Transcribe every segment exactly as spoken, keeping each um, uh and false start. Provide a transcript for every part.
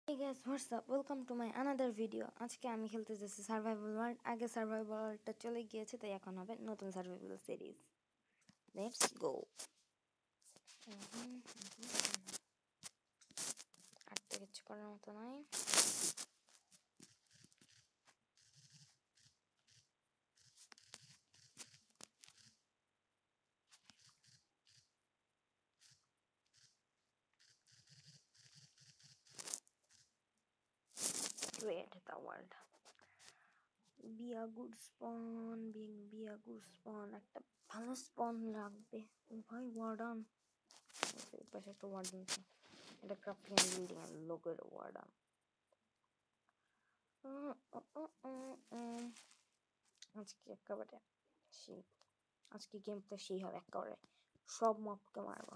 Hey guys, what's up? Welcome to my another video. আজকে আমি খেলতে যাচ্ছি সার্ভাইভাল ওয়ার্ল্ড। আগে সার্ভাইভাল ওয়ার্ল্ডটা চলে গিয়েছে, তাই এখন হবে নতুন সার্ভাইভাল সিরিজ। Let's go. আর তো কিছু করার মতো নাই। Create the world. Be a good spawn, being be a good spawn. একটা ভালো স্পন লাগবে ভাই। ওয়ার্ডান পাশে একটা ওয়ার্ডান আছে, এটা ক্রাফটিং এন্ড বিল্ডিং এর লোগোর ওয়ার্ডান। আজকে একেবারে সেই আজকে গেমটা সেই হবে, একেবারে সব মপকে মারবো।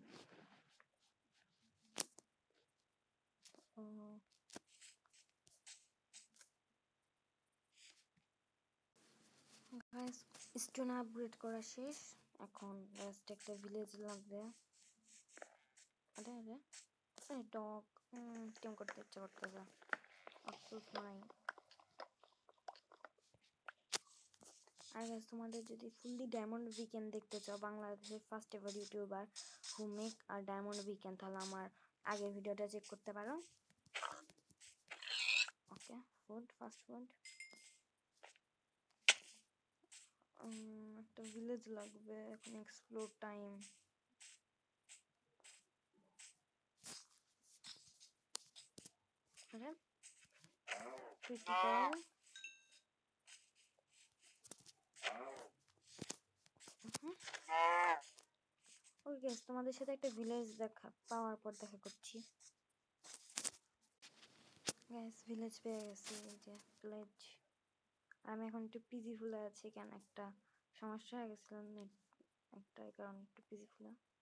গাইস, স্টোন আপগ্রেড করা শেষ, এখন জাস্ট একটা ভিলেজ লাগবে। আরে আরে এই ডগ কেমন করতে ইচ্ছা করতেছে, আফসোস নাই। আর গাইস, তোমাদের যদি ফুললি ডায়মন্ড উইকেন্ড দেখতে চাও, বাংলাদেশের first ever YouTuber who make আর ডায়মন্ড উইকেন্ড, তাহলে আমার আগের ভিডিওটা চেক করতে পারো। ওকে, ফুড ফাস্ট ফুড, একটা ভিলেজ লাগবে এখন। এক্সপ্লোর টাইম, আরে ক্রিটিক্যাল। ওকে গাইস, তোমাদের সাথে একটা ভিলেজ দেখা পাওয়ার পর দেখা করছি। গাইস, ভিলেজ পেয়ে গেছি, এই যে ভিলেজ। আমি এখন একটু পিসফুল আছি, কেন একটা সমস্যা হয়ে গেছিল নেট একটা, এই কারণে একটু পিসফুল।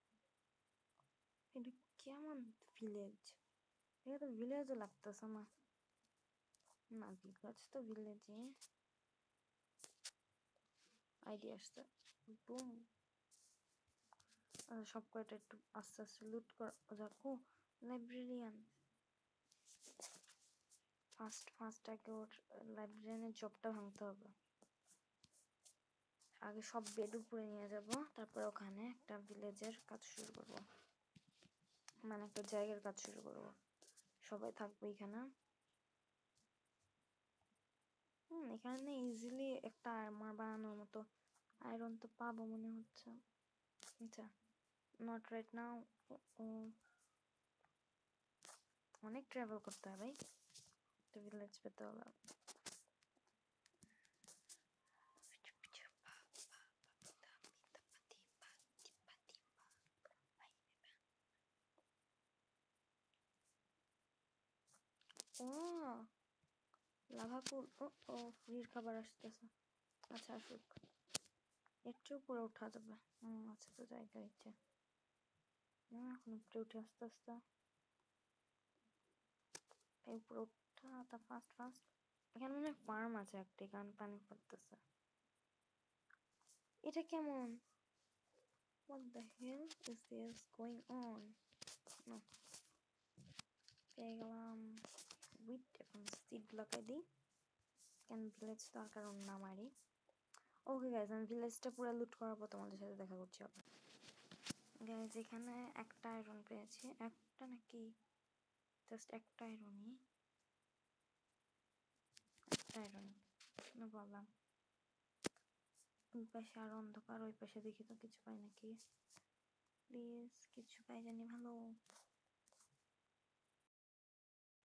এটা কেমন ভিলেজ? এটা তো ভিলেজও লাগতেছে না। না ভিলেজ তো ভিলেজই। আইডিয়া আসছে, বুম। সব কয়টা একটু আস্তে আস্তে লুট করা যাক। ও লাইব্রেরিয়ান, ফার্স্ট ফার্স্ট আগে ওর লাইব্রেরিয়ানের জবটা ভাঙতে হবে। আগে সব বেড উপরে নিয়ে যাব, তারপর ওখানে একটা ভিলেজের কাজ শুরু করব, মানে একটা জায়গার কাজ শুরু করব। সবাই থাকবে এখানে। হুম এখানে ইজিলি একটা আর্মার বানানোর মতো আয়রন তো পাবো মনে হচ্ছে। আচ্ছা, নট রাইট নাও। অনেক ট্রাভেল করতে হবে ভাই, একটা ভিলেজ পেতে হলে। ও লাভা পুল, ও ও ফ্রির খাবার আসতেছে। আচ্ছা আসুক, একটু উপরে উঠা যাবে। হুম আচ্ছা, তো জায়গা ইচ্ছে এখন উপরে উঠে আস্তে আস্তে উপরে উঠা তা ফাস্ট ফাস্ট। এখানে মনে হয় ফার্ম আছে একটা, এখানে পানি পড়তেছে। এটা কেমন? What the hell is this going on? No. পেয়ে গেলাম উইট, এখন সিড লাগাই দিই। কেন ভিলেজ তো আর কারণ না মারি। ওকে গাইজ, আমি ভিলেজটা পুরো লুট করার পর তোমাদের সাথে দেখা করছি আবার। গাইজ, এখানে একটা আয়রন পেয়েছি, একটা নাকি জাস্ট একটা আয়রনই, একটা আয়রন বললাম। ওই পাশে আর অন্ধকার, ওই পাশে দেখি তো কিছু পাই নাকি। প্লিজ কিছু পাই জানি ভালো।